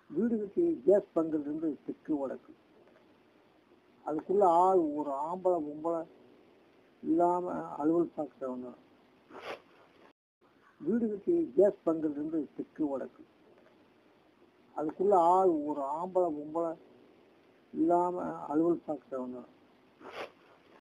வீடு கட்டி கேஸ் பங்குறது வந்து தெற்கு வடக்கு. அதுக்குள்ள ஆள் ஒரு ஆம்பளை பொம்பளை இல்லாம அலுவல் பார்க்குறவங்க. வீடு கட்டி கேஸ் பங்குறது வந்து தெற்கு வடக்கு. அதுக்குள்ள ஆள் ஒரு ஆம்பளை பொம்பளை இல்லாம அலுவல் பார்க்குறவங்க.